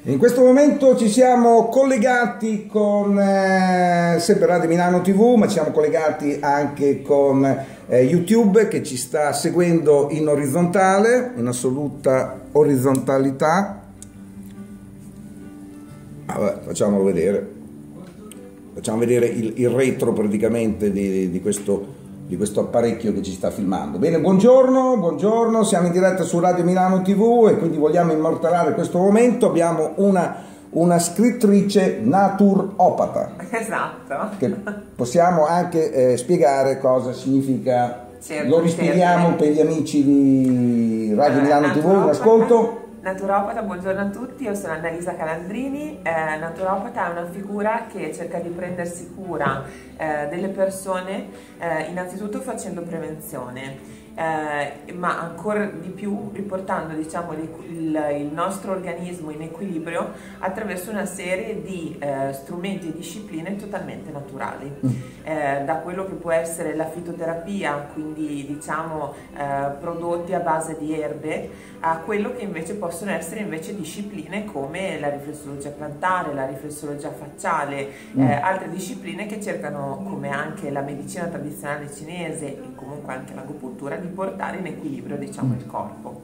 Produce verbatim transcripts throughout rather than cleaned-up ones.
In questo momento ci siamo collegati con eh, sempre Radio Milano tivù, ma ci siamo collegati anche con eh, YouTube che ci sta seguendo in orizzontale, in assoluta orizzontalità. Vabbè, facciamolo vedere, facciamo vedere il, il retro praticamente di, di questo di questo apparecchio che ci sta filmando. Bene, buongiorno, buongiorno, siamo in diretta su Radio Milano tivù e quindi vogliamo immortalare questo momento. Abbiamo una, una scrittrice naturopata. Esatto. Che possiamo anche eh, spiegare cosa significa. Certo, Lo rispieghiamo certo. Per gli amici di Radio Eh, Milano tivù in ascolto. Naturopata, buongiorno a tutti, io sono Annalisa Calandrini. Eh, naturopata è una figura che cerca di prendersi cura eh, delle persone, eh, innanzitutto facendo prevenzione, eh, ma ancora di più riportando, diciamo, il, il nostro organismo in equilibrio attraverso una serie di eh, strumenti e discipline totalmente naturali, eh, da quello che può essere la fitoterapia, quindi diciamo eh, prodotti a base di erbe, a quello che invece possono essere invece discipline come la riflessologia plantare, la riflessologia facciale, mm. eh, altre discipline che cercano, come anche la medicina tradizionale cinese e comunque anche l'agopuntura, di portare in equilibrio, diciamo, mm. il corpo.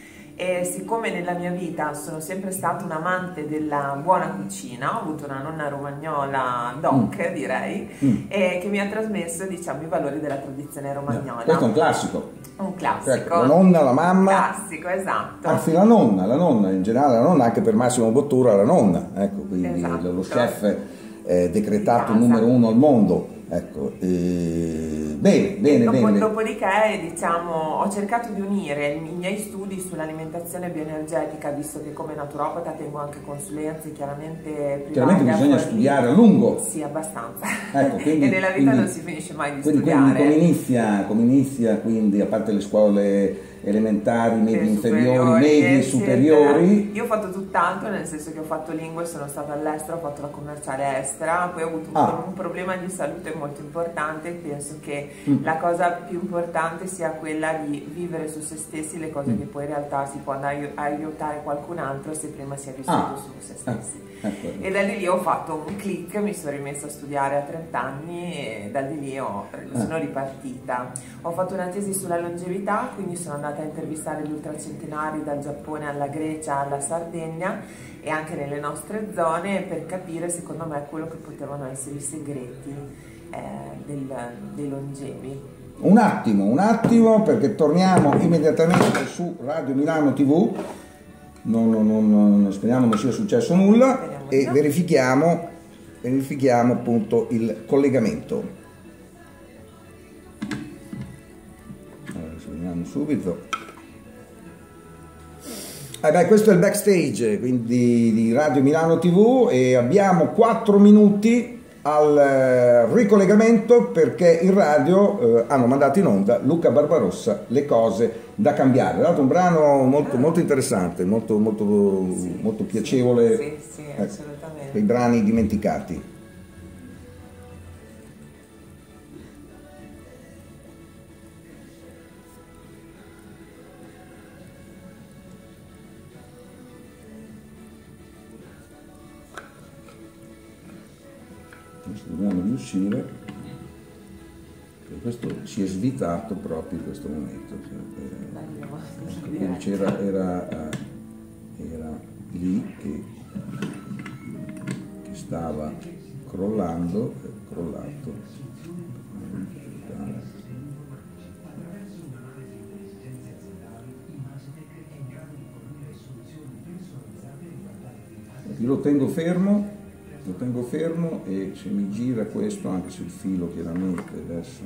E siccome nella mia vita sono sempre stata un amante della buona cucina, ho avuto una nonna romagnola doc, mm. direi, mm. e che mi ha trasmesso, diciamo, i valori della tradizione romagnola. Questo è un classico. Un classico. Ecco, la nonna, la mamma. Classico, esatto. Anzi, la nonna, la nonna, in generale la nonna, anche per Massimo Bottura, la nonna. Ecco, quindi esatto. Lo chef eh, decretato numero uno al mondo. Ecco, eh, bene, bene, dopo, bene. Dopodiché, diciamo, ho cercato di unire i miei studi sull'alimentazione bioenergetica, visto che come naturopata tengo anche consulenze, chiaramente private. Chiaramente bisogna studiare a lungo. Sì, abbastanza. Ecco, quindi, e nella vita quindi, non si finisce mai di quindi, studiare. Quindi, come inizia, come inizia, quindi, a parte le scuole elementari, medie inferiori, medie superiori? Io ho fatto tutt'altro, nel senso che ho fatto lingue, sono stata all'estero, ho fatto la commerciale estera, poi ho avuto ah. un problema di salute molto importante. Penso che mm. la cosa più importante sia quella di vivere su se stessi le cose mm. che poi in realtà si può andare a aiutare qualcun altro se prima si è vissuto ah. su se stessi. Ah. Ecco. E da lì ho fatto un click, mi sono rimessa a studiare a trenta anni e da lì ho, sono ah. ripartita. Ho fatto una tesi sulla longevità, quindi sono andata a intervistare gli ultracentenari dal Giappone alla Grecia alla Sardegna e anche nelle nostre zone per capire, secondo me, quello che potevano essere i segreti eh, del, dei longevi. Un attimo, un attimo, perché torniamo immediatamente su Radio Milano tivù. Non, non, non, non speriamo non sia successo nulla. Speriamo e no. verifichiamo, verifichiamo appunto il collegamento. Allora, vediamo subito. Eh beh, questo è il backstage quindi di Radio Milano tivù e abbiamo quattro minuti al ricollegamento perché in radio eh, hanno mandato in onda Luca Barbarossa, Le cose da cambiare. È stato un brano molto, molto interessante, molto, molto, sì, molto piacevole. Sì, sì, eh, assolutamente. Quei brani dimenticati. Dobbiamo riuscire, questo si è svitato proprio in questo momento, c'era era, era lì che, che stava crollando, è crollato. Io lo tengo fermo. Lo tengo fermo e se mi gira questo, anche sul filo chiaramente, adesso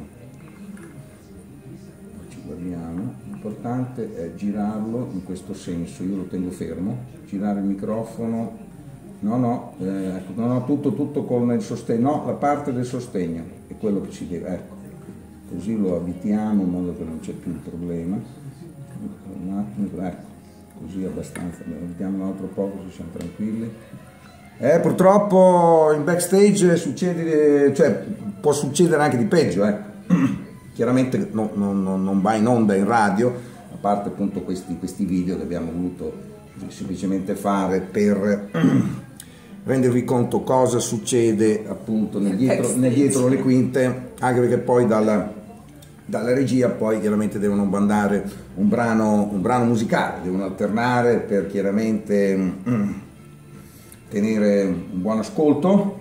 ci guardiamo, l'importante è girarlo in questo senso, io lo tengo fermo, girare il microfono, no no, eh, non ho tutto, tutto con il sostegno, no, la parte del sostegno è quello che ci deve, ecco, così lo avvitiamo in modo che non c'è più il problema, un attimo, ecco, così abbastanza, vediamo un altro poco se siamo tranquilli. Eh, purtroppo in backstage succede, cioè può succedere anche di peggio, eh. Chiaramente no, no, no, non va in onda in radio, a parte appunto questi, questi video che abbiamo voluto semplicemente fare per rendervi conto cosa succede appunto nel dietro, nel dietro le quinte, anche perché poi dalla, dalla regia poi chiaramente devono mandare un brano, un brano musicale, devono alternare per chiaramente mm, tenere un buon ascolto.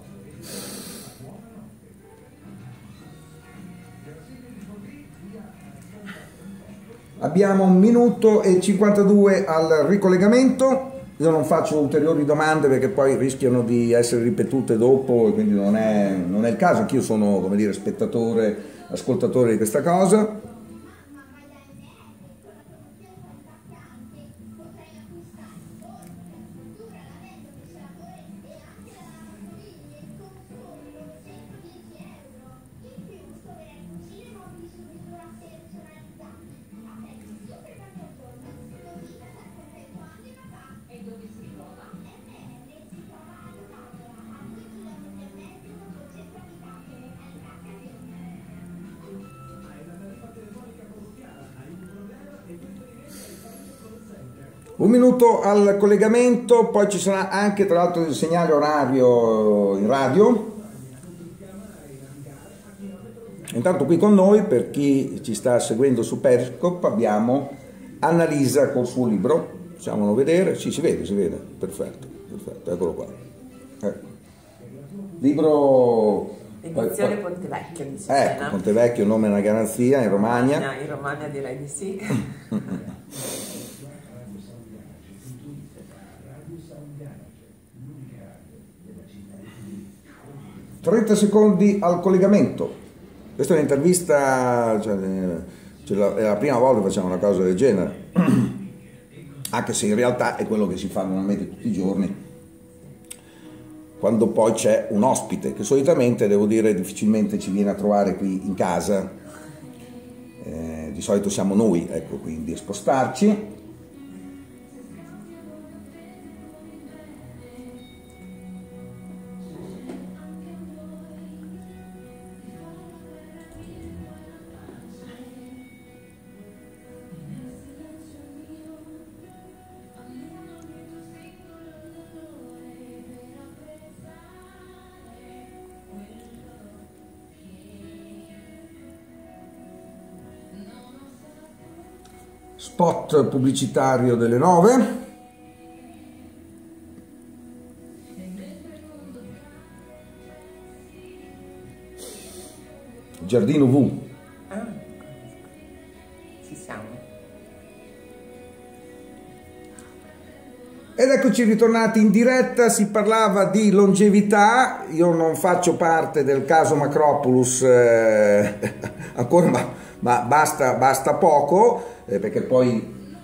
Abbiamo un minuto e cinquantadue al ricollegamento. Io non faccio ulteriori domande perché poi rischiano di essere ripetute dopo e quindi non è, non è il caso. Anch'io sono, come dire, spettatore, ascoltatore di questa cosa. Un minuto al collegamento, poi ci sarà anche tra l'altro il segnale orario in radio. Intanto qui con noi, per chi ci sta seguendo su Periscope, abbiamo Annalisa col suo libro. Facciamolo vedere, sì, si vede, si vede, perfetto, perfetto, eccolo qua. Ecco. Libro... Edizione Pontevecchio, dice. Ecco, no? Pontevecchio, nome è una garanzia, in Romagna. No, in Romagna direi di sì. trenta secondi al collegamento. Questa è un'intervista, cioè, cioè, è la prima volta che facciamo una cosa del genere, anche se in realtà è quello che si fa normalmente tutti i giorni, quando poi c'è un ospite, che solitamente, devo dire, difficilmente ci viene a trovare qui in casa. Eh, di solito siamo noi, ecco, quindi a spostarci. Spot pubblicitario delle nove. Giardino V. Ah, ci siamo. Ed eccoci ritornati in diretta, si parlava di longevità. Io non faccio parte del caso Macropoulos eh, ancora, ma, ma basta, basta poco. Perché poi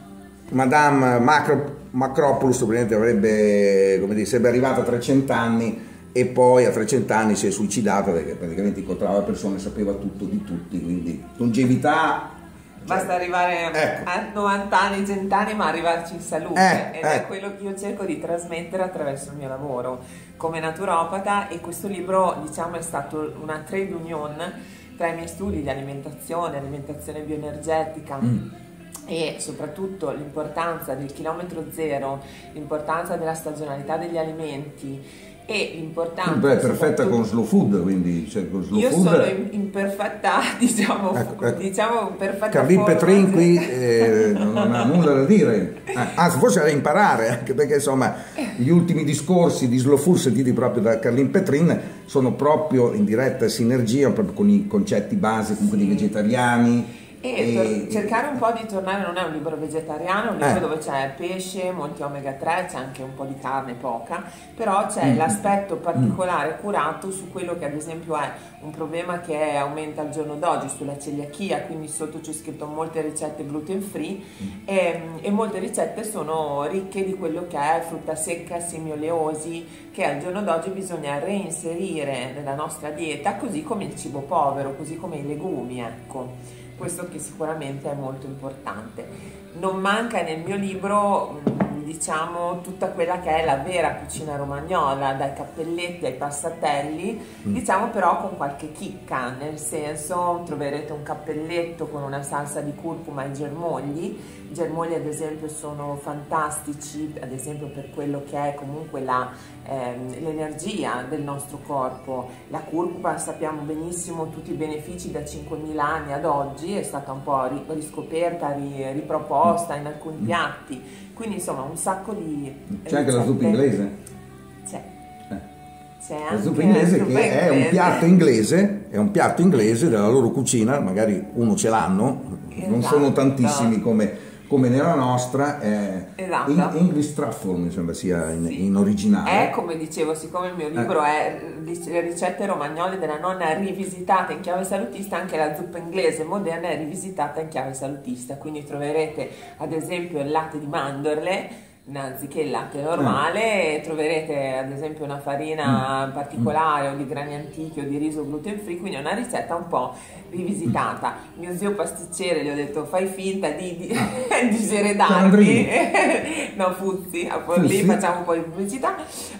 Madame Macro, Macropoulos avrebbe, come dire, sarebbe arrivata a trecento anni e poi a trecento anni si è suicidata perché praticamente incontrava persone, sapeva tutto di tutti, quindi longevità... Basta cioè, arrivare ecco. a novanta anni, cento anni, ma arrivarci in salute, eh, ed eh. è quello che io cerco di trasmettere attraverso il mio lavoro come naturopata, e questo libro, diciamo, è stato una trade union tra i miei studi di alimentazione, alimentazione bioenergetica, mm. e soprattutto l'importanza del chilometro zero, l'importanza della stagionalità degli alimenti e l'importanza... Beh, è perfetta con slow food, quindi cioè, con slow io food... sono in, in perfetta, diciamo, ecco, ecco. diciamo in perfetta Carlin forma. Petrin qui eh, non ha nulla da dire, eh, anzi forse da imparare, anche perché insomma gli ultimi discorsi di slow food sentiti proprio da Carlin Petrin sono proprio in diretta sinergia proprio con i concetti base, comunque dei vegetariani. E per cercare un po' di tornare, non è un libro vegetariano, è un libro eh. dove c'è pesce, molti omega tre, c'è anche un po' di carne, poca, però c'è mm. l'aspetto particolare mm. curato su quello che ad esempio è un problema che è, aumenta al giorno d'oggi, sulla celiachia, quindi sotto c'è scritto molte ricette gluten free mm. e, e molte ricette sono ricche di quello che è frutta secca, semi oleosi, che al giorno d'oggi bisogna reinserire nella nostra dieta, così come il cibo povero, così come i legumi, ecco. Questo che sicuramente è molto importante. Non manca nel mio libro, diciamo, tutta quella che è la vera cucina romagnola, dai cappelletti ai passatelli, mm. diciamo però con qualche chicca, nel senso troverete un cappelletto con una salsa di curcuma e germogli germogli ad esempio sono fantastici, ad esempio per quello che è comunque la, ehm, l'energia del nostro corpo. La curcuma sappiamo benissimo tutti i benefici da cinquemila anni ad oggi, è stata un po' riscoperta, riproposta in alcuni piatti, quindi insomma un sacco di C'è anche la zuppa inglese? C'è. C'è la zuppa inglese che inglese. è un piatto inglese, è un piatto inglese della loro cucina, magari uno ce l'hanno, esatto. Non sono tantissimi come, come nella nostra, eh, esatto. in, English truffle mi sembra sia in, sì. in originale. È, come dicevo, siccome il mio libro eh. è le ricette romagnole della nonna rivisitata in chiave salutista, anche la zuppa inglese moderna è rivisitata in chiave salutista, quindi troverete ad esempio il latte di mandorle anziché il latte normale, mm. troverete ad esempio una farina mm. particolare o di grani antichi o di riso gluten free, quindi è una ricetta un po' rivisitata. Mio zio pasticcere gli ho detto fai finta di, di, di diseredarmi, no Fuzzi, a Forlì facciamo un po' di pubblicità,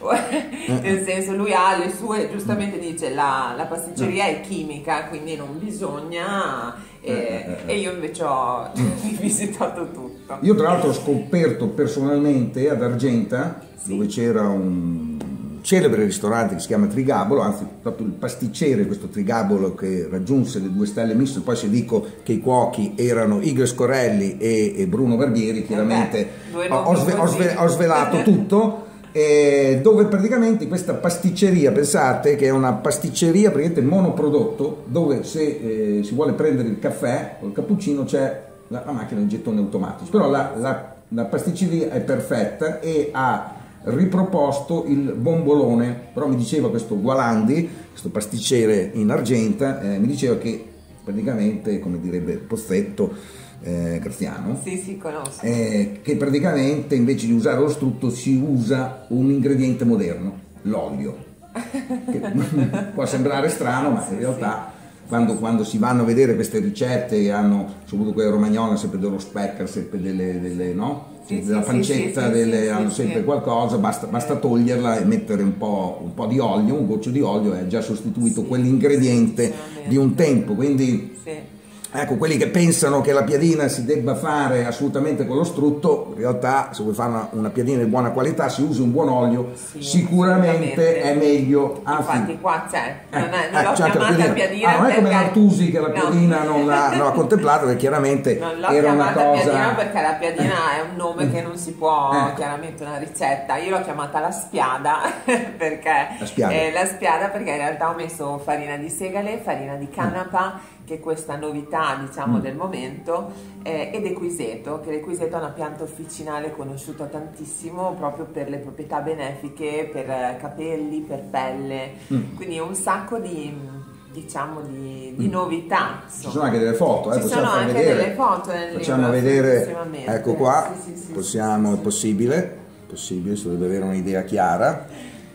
nel senso lui ha le sue, giustamente dice la, la pasticceria è chimica, quindi non bisogna... E, eh, eh, e io invece ho rivisitato tutto. Io tra l'altro ho scoperto personalmente ad Argenta, sì. dove c'era un celebre ristorante che si chiama Trigabolo, anzi proprio il pasticcere, questo Trigabolo che raggiunse le due stelle Michelin. Poi se dico che i cuochi erano Igor Scorelli e, e Bruno Barbieri, chiaramente eh beh, ho, ho, sve, ho, sve, ho svelato tutto. Eh, dove praticamente questa pasticceria, pensate che è una pasticceria praticamente monoprodotto, dove se eh, si vuole prendere il caffè o il cappuccino c'è la, la macchina di gettoni automatici, però la, la, la pasticceria è perfetta e ha riproposto il bombolone. Però mi diceva questo Gualandi, questo pasticcere in Argenta, eh, mi diceva che praticamente, come direbbe Pozzetto, Eh, Graziano, sì, sì, conosco. Eh, che praticamente invece di usare lo strutto si usa un ingrediente moderno, l'olio, che può sembrare strano, ma in realtà sì. quando, quando si vanno a vedere queste ricette che hanno, soprattutto quelle romagnole, sempre dello specker, sempre delle, delle no? Sì, della pancetta, sì, delle, sì, hanno sì, sempre sì. qualcosa, basta, basta toglierla e mettere un po', un po' di olio, un goccio di olio è già sostituito sì, quell'ingrediente sì, di un tempo, quindi sì. Ecco, quelli che pensano che la piadina si debba fare assolutamente con lo strutto, in realtà se vuoi fare una, una piadina di buona qualità si usa un buon olio, sì, sicuramente è meglio. Anzi, infatti qua c'è, non, è, non eh, l'ho chiamata piadina, piadina ah, non è come l'Artusi che la piadina no. non l'ha non contemplata, perché chiaramente non l'ho era una cosa... piadina perché la piadina è un nome che non si può, eh. chiaramente una ricetta, io l'ho chiamata la spiada perché la spiada. Eh, la spiada perché in realtà ho messo farina di segale, farina di canapa, mm. che è questa novità diciamo mm. del momento, eh, ed equiseto, che l'equiseto è una pianta officinale conosciuta tantissimo proprio per le proprietà benefiche per capelli, per pelle, mm. quindi un sacco di diciamo di, di novità. Insomma. Ci sono anche delle foto, eh, ci sono anche vedere. delle foto nel facciamo libro, vedere, ecco qua, sì, sì, sì, possiamo, sì, sì. è possibile, possibile, si dovrebbe avere un'idea chiara.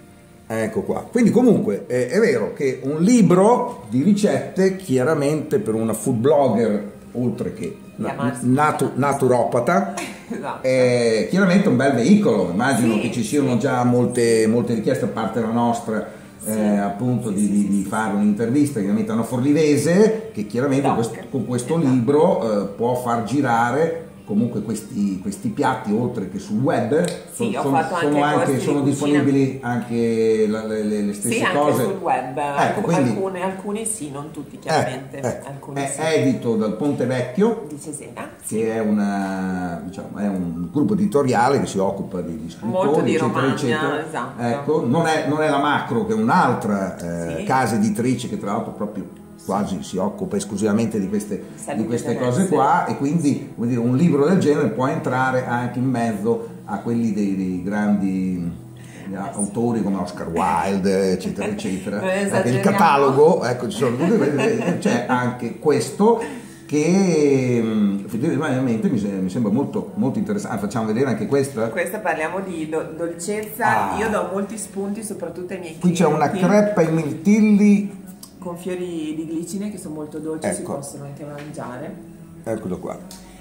Ecco qua, quindi comunque eh, è vero che un libro di ricette, chiaramente per una food blogger, oltre che na natu naturopata, esatto. è chiaramente un bel veicolo. Immagino sì, che ci siano sì. già molte, molte richieste, a parte la nostra, sì. eh, appunto sì, di, sì, di, di fare un'intervista chiaramente a una forlivese, che chiaramente questo, con questo esatto. libro eh, può far girare comunque questi, questi piatti, oltre che sul web, sì, sono, ho fatto sono, anche anche, sono disponibili anche la, le, le stesse sì, cose. Sì, anche sul web, ecco, quindi, alcune, alcuni sì, non tutti chiaramente. Eh, eh, alcuni è sì. edito dal Ponte Vecchio, di Cesena, che sì. è, una, diciamo, è un gruppo editoriale che si occupa di, di scrittori, molto di eccetera, Romagna, eccetera. Esatto. Ecco, non, è, non è la Macro, che è un'altra eh, sì. casa editrice che tra l'altro proprio quasi si occupa esclusivamente di queste, di queste cose essere. qua, e quindi vuol dire, un libro del genere può entrare anche in mezzo a quelli dei, dei grandi eh, autori come Oscar Wilde, eccetera eccetera. Anche il catalogo, ecco, ci sono c'è anche questo che effettivamente mi, mi sembra molto, molto interessante. Facciamo vedere anche questa. Questa parliamo di do dolcezza, ah. io do molti spunti soprattutto ai miei qui clienti. Qui c'è una creppa ai mirtilli con fiori di glicine che sono molto dolci, ecco. si possono anche mangiare. Eccolo qua.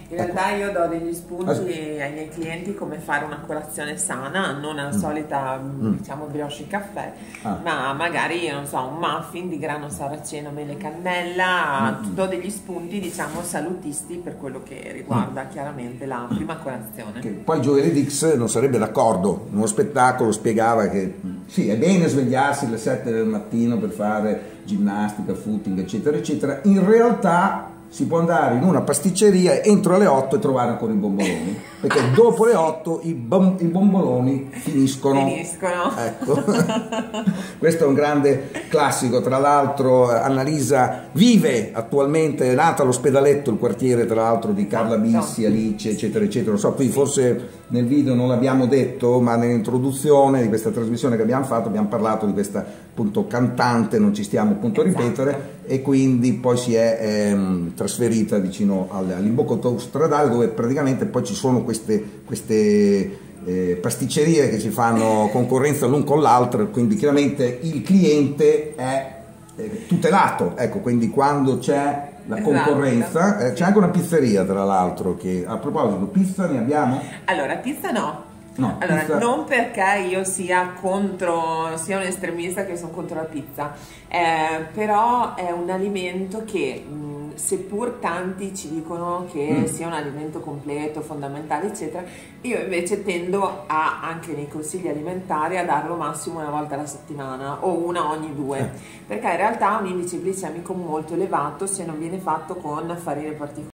In realtà io do degli spunti ai miei clienti come fare una colazione sana, non la Mm. solita Mm. diciamo brioche e caffè, Ah. ma magari non so, un muffin di grano saraceno, mele e cannella, Mm. do degli spunti diciamo salutisti per quello che riguarda chiaramente la prima colazione. Che poi Joely Dix non sarebbe d'accordo, in uno spettacolo spiegava che sì, è bene svegliarsi alle sette del mattino per fare ginnastica, footing, eccetera, eccetera, in realtà si può andare in una pasticceria entro le otto e trovare ancora i bomboloni, perché dopo le otto i, bom- i bomboloni finiscono. Finiscono. Ecco. Questo è un grande classico. Tra l'altro Annalisa vive attualmente, è nata all'Ospedaletto, il quartiere tra l'altro di Carla Bissi, Alice, eccetera, eccetera. Non so, qui forse nel video non l'abbiamo detto, ma nell'introduzione di questa trasmissione che abbiamo fatto abbiamo parlato di questa appunto cantante, non ci stiamo appunto a ripetere, Esatto. e quindi poi si è ehm, trasferita vicino al- all'Imbocco autostradale, dove praticamente poi ci sono queste, queste eh, pasticcerie che si fanno concorrenza l'un con l'altro, quindi chiaramente il cliente è eh, tutelato, ecco, quindi quando c'è la Esatto. concorrenza, eh, c'è anche una pizzeria tra l'altro che, a proposito, pizza ne abbiamo? Allora, pizza no. No, Allora, pizza- non perché io sia contro, sia un estremista che sono contro la pizza, eh, però è un alimento che, mh, seppur tanti ci dicono che Mm. sia un alimento completo, fondamentale, eccetera, io invece tendo a, anche nei consigli alimentari, a darlo massimo una volta alla settimana o una ogni due, Eh. perché in realtà ha un indice glicemico molto elevato se non viene fatto con farine particolari.